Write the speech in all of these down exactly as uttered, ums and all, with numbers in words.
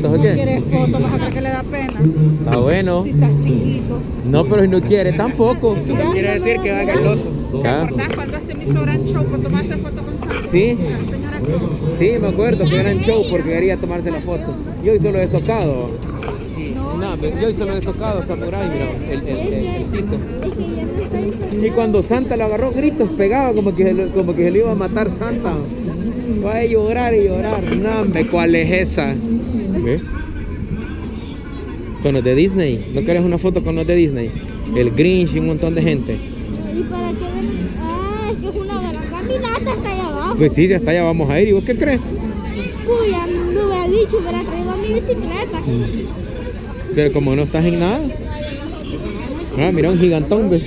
fotos o qué? No quiere fotos, vas a creer que le da pena. Está bueno. Si estás chiquito. No, pero si no quiere tampoco. Mira, No quiere decir que va galoso. ¿Te Ah. acordás cuando este me hizo gran show por tomarse foto con Santa? Sí. La señora Cruz. Sí, me acuerdo que era en show porque quería tomarse la foto. Yo hice lo de socado. No, No, yo hice lo de socado, Samurai, mira, el, el, el, el pito. Es que ya no está diciendo. Y cuando Santa lo agarró, gritos pegaba como que, se lo- como que se le iba a matar Santa. Va a llorar y llorar. No, hombre, ¿cuál es esa? ¿Ves? Con los de Disney. ¿No querés una foto con los de Disney? El Grinch y un montón de gente. ¿Y para qué ven? Ah, es que es una buena caminata hasta allá abajo. Pues sí, hasta allá vamos a ir. ¿Y vos qué crees? Uy, ya me hubiera dicho, hubiera traído mi bicicleta. Pero como no estás en nada. Ah, mira un gigantón, ¿ves?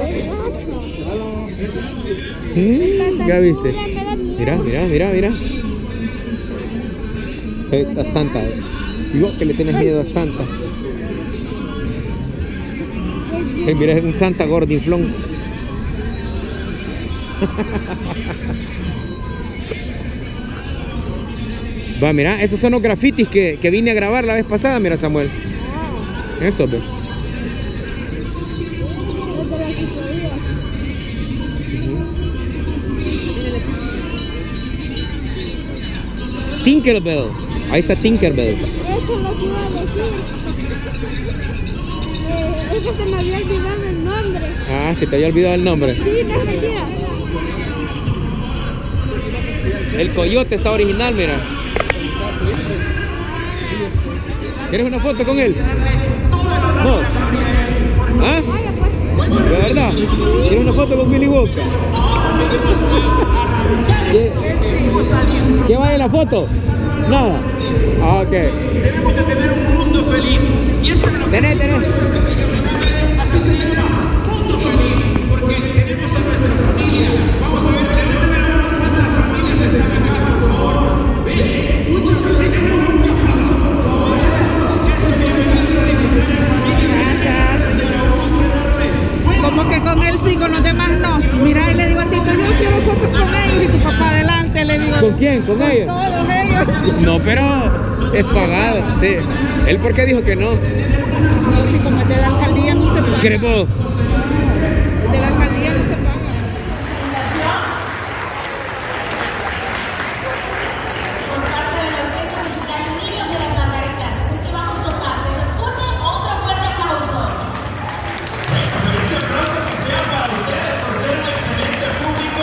Mm, ¿ya viste? Mira, mira, mira, mira. Eh, A Santa. Y vos que le tenés miedo a Santa. Eh, mira, es un Santa gordinflón. Va, mira, esos son los grafitis que, que vine a grabar la vez pasada, mira, Samuel. Eso, ve. Tinkerbell. Ahí está Tinkerbell. Eso es lo que iba a decir. Eh, es que se me había olvidado el nombre. Ah, se te había olvidado el nombre. Sí, no es mentira. El coyote está original, mira. ¿Quieres una foto con él? No. ¿Ah? Vaya pues. ¿De verdad? ¿Quieres una foto con Willy Wonka? ¿Qué? ¿Qué vale la foto? Nada. Ah, ok. Debemos de tener un mundo feliz. Y esto es lo que Tené, tené. así se llama, mundo feliz, porque tenemos a nuestra familia. Vamos a ver, levántame la mano cuántas familias están acá, por favor. Ven, muchas familias. Démonos un aplauso, por favor. Eso, eso, bienvenidos a disfrutar en familia. Gracias. Señora, un gusto enorme. Bueno, Como que con él sí, con los demás no. Mira, y le digo a Tito, yo quiero fotos con ellos. Y tu papá adelante, le digo. ¿Con quién? ¿Con ellos? Todos ellos. No, pero es pagado, sí. ¿Él por qué dijo que no? No, si como es de la alcaldía no se paga. ¿Crees vos? De la alcaldía no se paga. Por parte de la Orquesta Musical Niños de las Margaritas. Así es que vamos con más. Que se escuche otro fuerte aplauso. ese aplauso que sea para ustedes por ser un excelente público.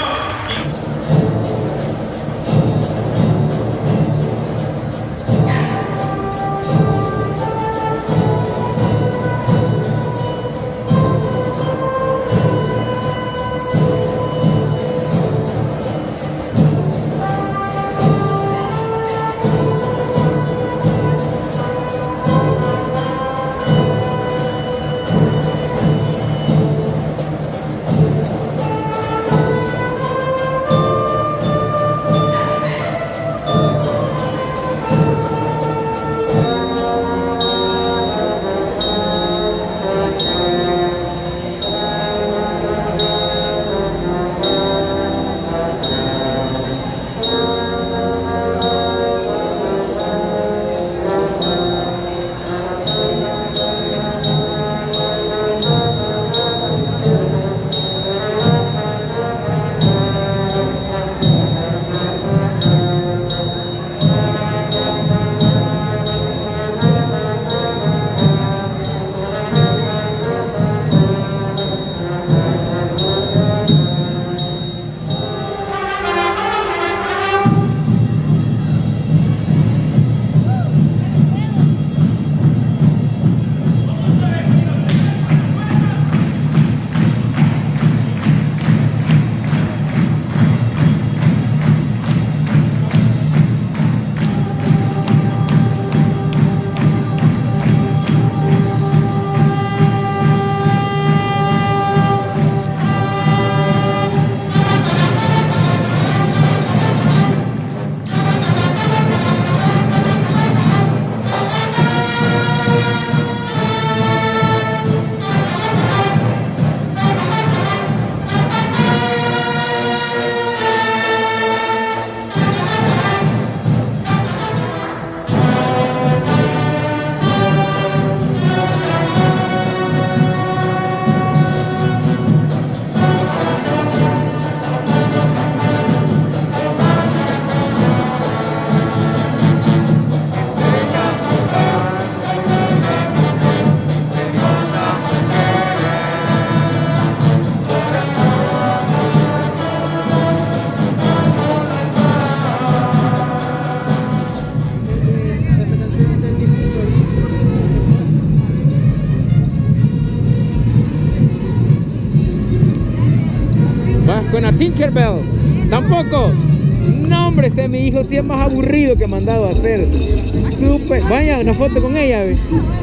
Tinkerbell. Tampoco. No, hombre, este mi hijo sí es más aburrido que mandado a hacer. Súper. Vaya, una foto con ella, ve.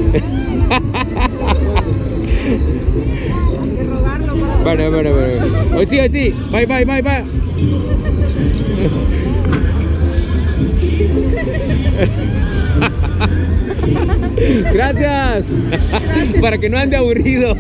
Bueno, bueno, bueno. Hoy sí, hoy sí. Bye, bye, bye, bye. Gracias. Gracias. Para que no ande aburrido.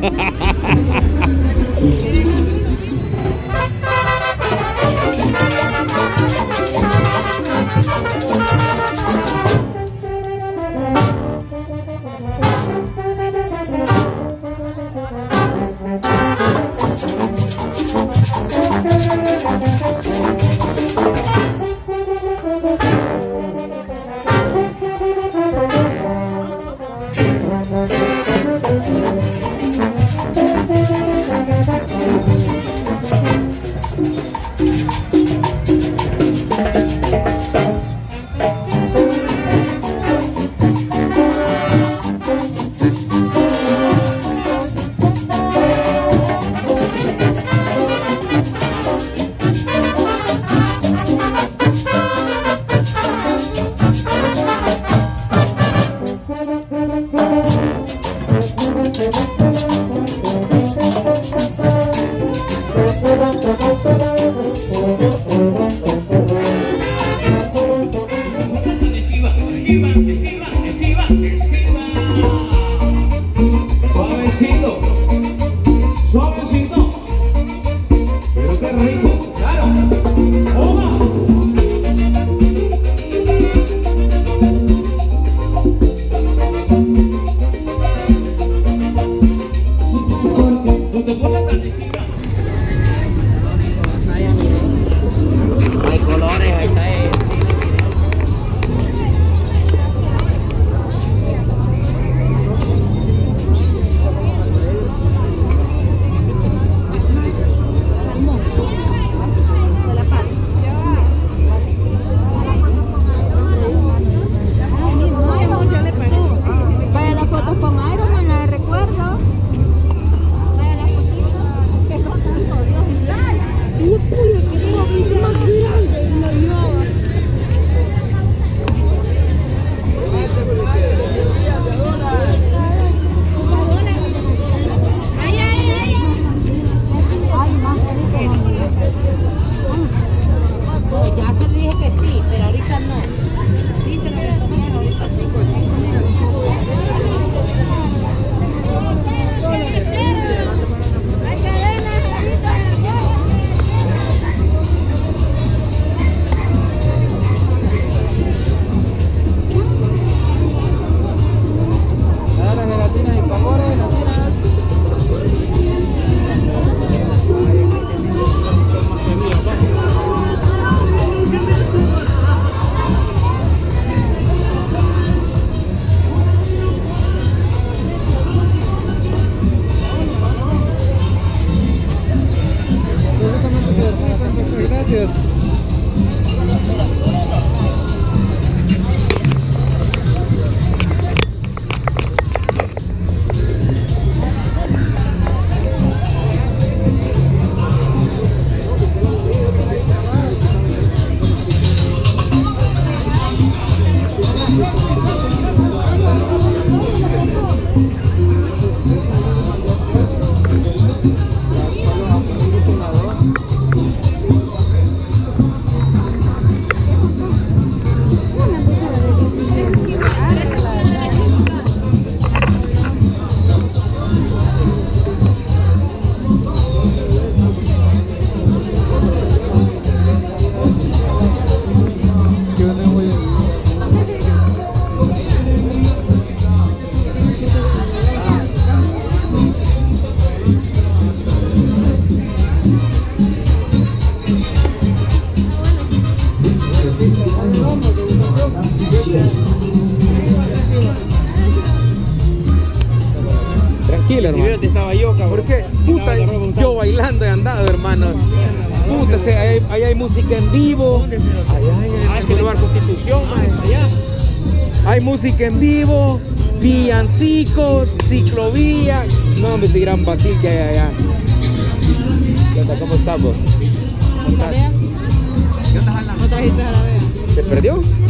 Tranquilo, hermano. Si estaba yo, cabrón. ¿Por qué? Puta, yo bailando he andado, hermano. Puta, se- ahí, ahí hay música en vivo. Allá en Ah, el que Boulevard Constitución, man, allá. hay música en vivo, villancicos, ciclovía. No, hombre, ese gran batil que hay allá. ¿Qué onda? ¿Cómo estamos? contate. ¿La Bea? ¿Qué andas hablando? ¿No trajiste a la Bea? ¿Se perdió?